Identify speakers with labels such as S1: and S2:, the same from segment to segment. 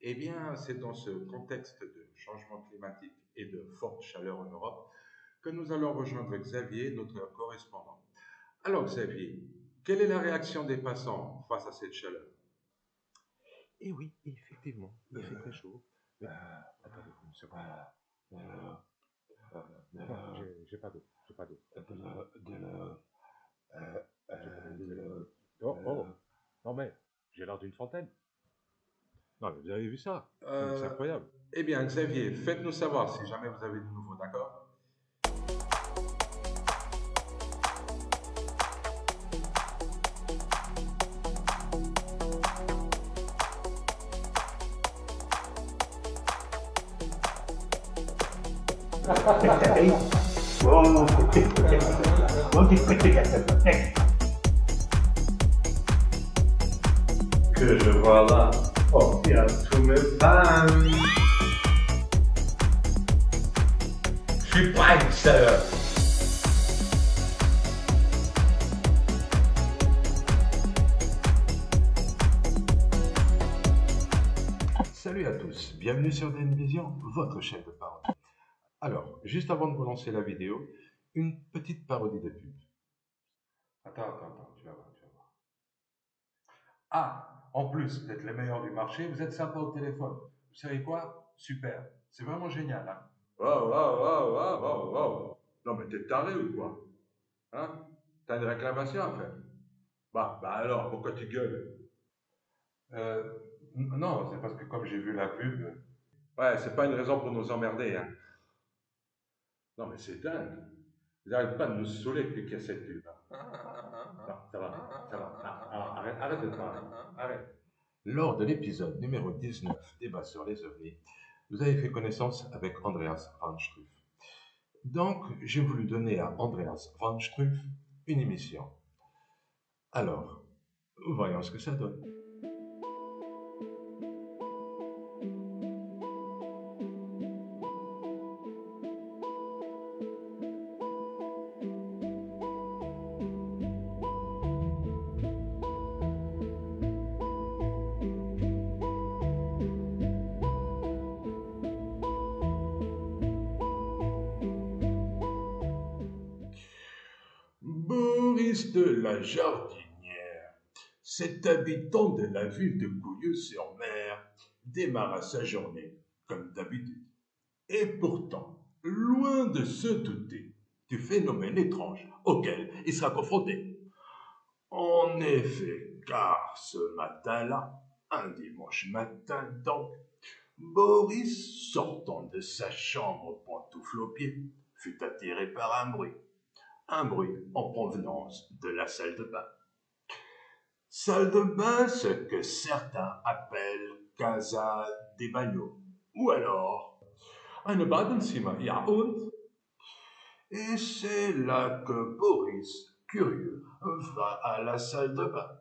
S1: Eh bien, c'est dans ce contexte de changement climatique et de forte chaleur en Europe que nous allons rejoindre Xavier, notre correspondant. Alors, Xavier, quelle est la réaction des passants face à cette chaleur?
S2: Et oui, effectivement, il fait très chaud. Mais attendez une seconde. Non, j'ai pas d'eau. J'ai pas d'eau. J'ai pas d'eau. Oh, oh. Non mais, j'ai l'air d'une fontaine. Non mais vous avez vu ça? Non mais c'est
S1: Euh,
S2: incroyable.
S1: eh bien, Xavier, faites-nous savoir si jamais vous avez de nouveau, d'accord?
S3: Oh, que je vois là. Oh, il y a tous mes fans. Je suis prankster.
S1: Salut à tous, bienvenue sur Vision, votre chaîne de parodie. Alors, juste avant de vous lancer la vidéo, une petite parodie de pub. Attends, tu vas voir, tu vas voir. Ah, en plus d'être les meilleurs du marché, vous êtes sympa au téléphone. Vous savez quoi? Super, c'est vraiment génial, hein? Wow. Non mais t'es taré ou quoi? Hein? T'as une réclamation à faire? Bah alors, pourquoi tu gueules? Non, c'est parce que comme j'ai vu la pub... Ouais, c'est pas une raison pour nous emmerder, hein. Non mais c'est dingue. Ils n'arrêtent pas de nous saouler depuis qu'il y a cette pub, hein. Non, ça va. Ah, arrête de parler. Arrête. Lors de l'épisode numéro 19, Débat sur les ovnis, vous avez fait connaissance avec Andreas Van Struff. Donc, j'ai voulu donner à Andreas Van Struff une émission. Alors, voyons ce que ça donne. Boris de la Jardinière, cet habitant de la ville de Couilleux-sur-Mer, démarra sa journée comme d'habitude. Et pourtant, loin de se douter du phénomène étrange auquel il sera confronté. En effet, car ce matin-là, un dimanche matin donc, Boris, sortant de sa chambre pantoufle aux pieds, fut attiré par un bruit en provenance de la salle de bain. Salle de bain, ce que certains appellent Casa des Bagnos, ou alors eine Badezimmer, ja und? Et c'est là que Boris, curieux, va à la salle de bain.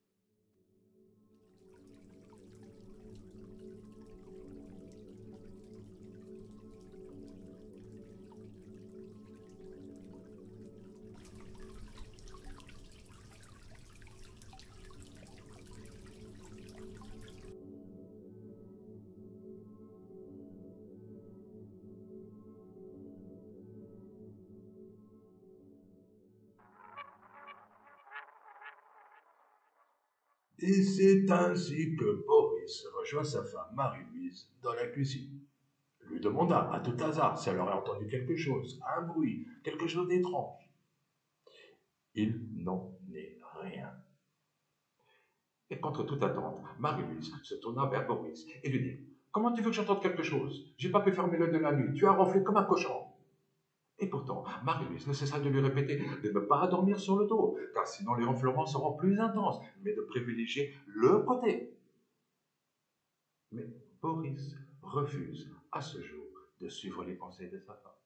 S1: Et c'est ainsi que Boris rejoint sa femme Marie-Louise dans la cuisine. Lui demanda à tout hasard si elle aurait entendu quelque chose, un bruit, quelque chose d'étrange. Il n'en est rien. Et contre toute attente, Marie-Louise se tourna vers Boris et lui dit: Comment tu veux que j'entende quelque chose? J'ai pas pu fermer l'œil de la nuit, tu as ronflé comme un cochon. Et pourtant, Marie-Louise ne cessa de lui répéter de ne pas dormir sur le dos, car sinon les ronflements seront plus intenses, mais de privilégier le côté. Mais Boris refuse à ce jour de suivre les conseils de sa femme.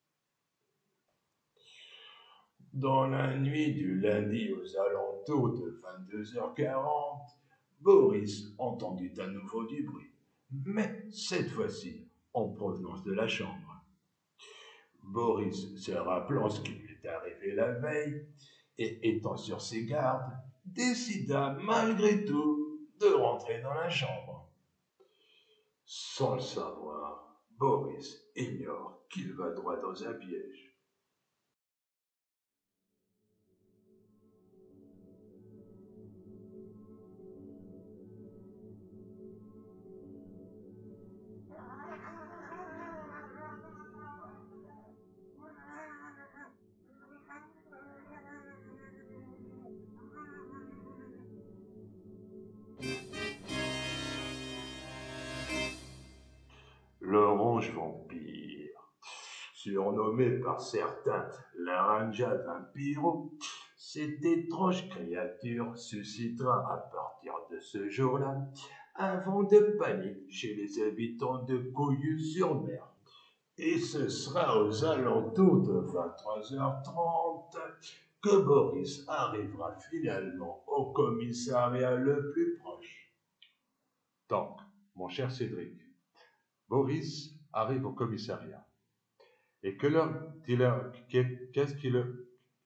S1: Dans la nuit du lundi aux alentours de 22h40, Boris entendit à nouveau du bruit, mais cette fois-ci en provenance de la chambre. Boris, se rappelant ce qui lui était arrivé la veille, et étant sur ses gardes, décida malgré tout de rentrer dans la chambre. Sans le savoir, Boris ignore qu'il va droit dans un piège. L'orange vampire, surnommé par certains Laranja Vampiro, cette étrange créature suscitera à partir de ce jour-là un vent de panique chez les habitants de Couilloux-sur-Mer. Et ce sera aux alentours de 23h30 que Boris arrivera finalement au commissariat le plus proche.
S2: Donc, mon cher Cédric, Boris arrive au commissariat. Et qu'est-ce qu'il...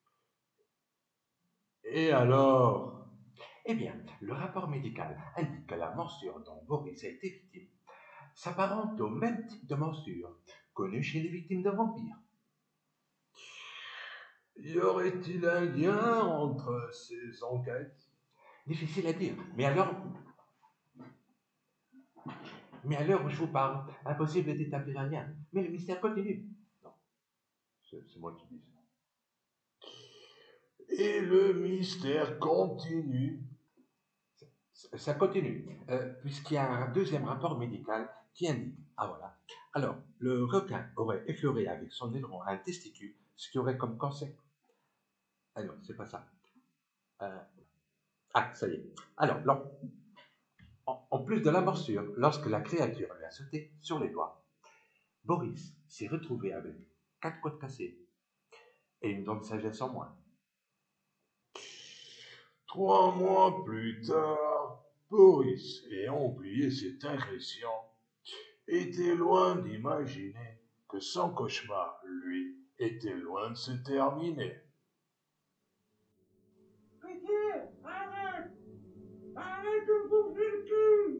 S2: Et alors?
S4: Eh bien, le rapport médical indique que la morsure dont Boris a été victime s'apparente au même type de morsure connu chez les victimes de vampires.
S1: Y aurait-il un lien entre ces enquêtes?
S4: Difficile à dire, mais à l'heure où je vous parle, impossible d'établir un lien. Mais le mystère continue.
S2: Non, c'est moi qui dis ça.
S1: Et le mystère continue.
S4: Ça continue, puisqu'il y a un deuxième rapport médical qui indique. Ah voilà. Alors, le requin aurait effleuré avec son aileron un testicule, ce qui aurait comme conséquence. Ah non, c'est pas ça. Ah, ça y est. Alors, en plus de la morsure, lorsque la créature lui a sauté sur les doigts, Boris s'est retrouvé avec 4 côtes cassées et une dent de sagesse en moins.
S1: 3 mois plus tard, Boris, ayant oublié cette agression, était loin d'imaginer que son cauchemar, lui, était loin de se terminer. Arrête de bouffer le cul!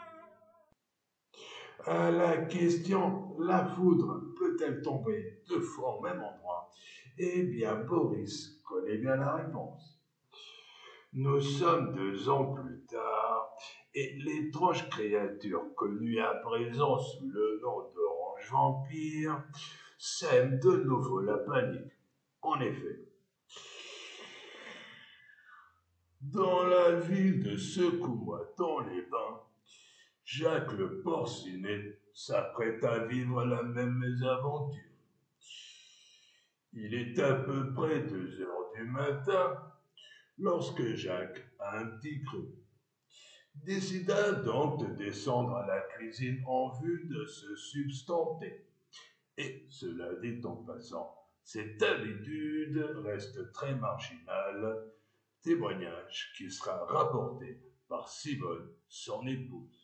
S1: À la question, la foudre peut-elle tomber 2 fois au même endroit? Eh bien, Boris connaît bien la réponse. Nous sommes 2 ans plus tard, et l'étrange créature connue à présent sous le nom d'Orange Vampire sème de nouveau la panique. En effet, dans la ville de Secoumois, dans les Bains, Jacques le Porcinet s'apprête à vivre la même mésaventure. Il est à peu près 2h du matin lorsque Jacques, un petit creux, décida donc de descendre à la cuisine en vue de se substanter. Et cela dit en passant, cette habitude reste très marginale, témoignage qui sera rapporté par Simone, son épouse.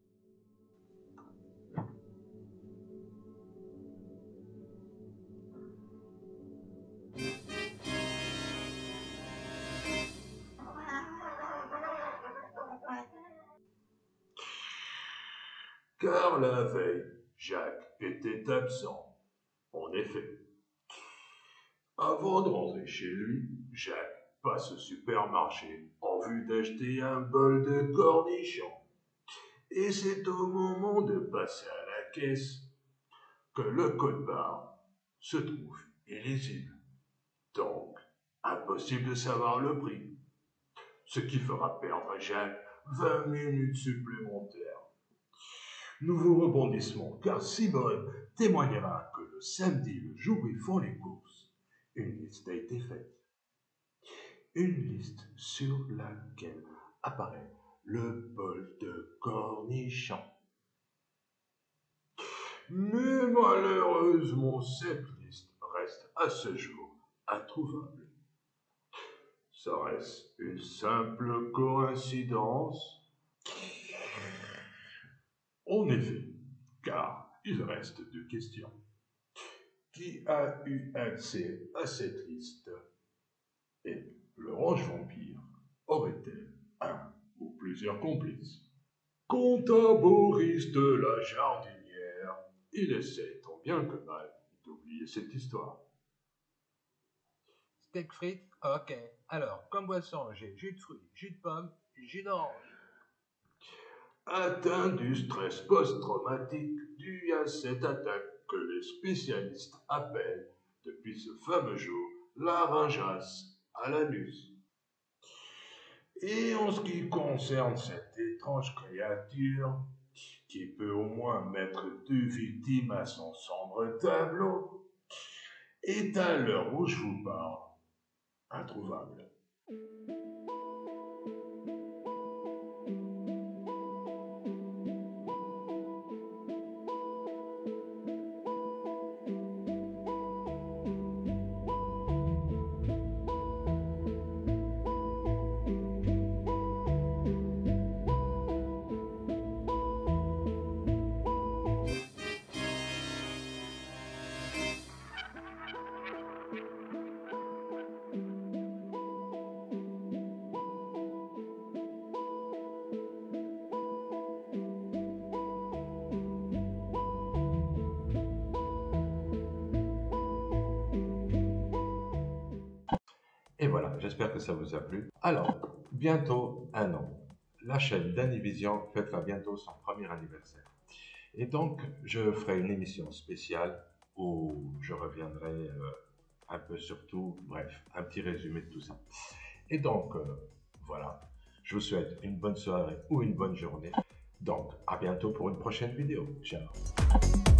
S1: Car la veille, Jacques était absent. En effet, avant de rentrer chez lui, Jacques passe au supermarché en vue d'acheter un bol de cornichons. Et c'est au moment de passer à la caisse que le code-barre se trouve illisible. Donc, impossible de savoir le prix. Ce qui fera perdre à Jacques 20 minutes supplémentaires. Nouveau rebondissement, car Simone témoignera que le samedi, le jour où ils font les courses, une liste a été faite. Une liste sur laquelle apparaît le bol de cornichons. Mais malheureusement, cette liste reste à ce jour introuvable. Serait-ce une simple coïncidence? En effet, car il reste 2 questions. Qui a eu accès à cette liste? Et l'Orange Vampire aurait-elle un ou plusieurs complices? Quant à Boris de la Jardinière, il essaie tant bien que mal d'oublier cette histoire.
S4: Steak frites, ok. Alors, comme boisson, j'ai jus de fruits, jus de pomme, jus d'orange.
S1: Atteint du stress post-traumatique dû à cette attaque que les spécialistes appellent, depuis ce fameux jour, laryngias à l'anus. Et en ce qui concerne cette étrange créature, qui peut au moins mettre 2 victimes à son sombre tableau, est à l'heure où je vous parle, introuvable.
S4: Et voilà, j'espère que ça vous a plu. Alors, bientôt 1 an. La chaîne d'Anivision fêtera bientôt son premier anniversaire. Et donc, je ferai une émission spéciale où je reviendrai un peu sur tout, bref, un petit résumé de tout ça. Et donc, voilà, je vous souhaite une bonne soirée ou une bonne journée. Donc, à bientôt pour une prochaine vidéo. Ciao.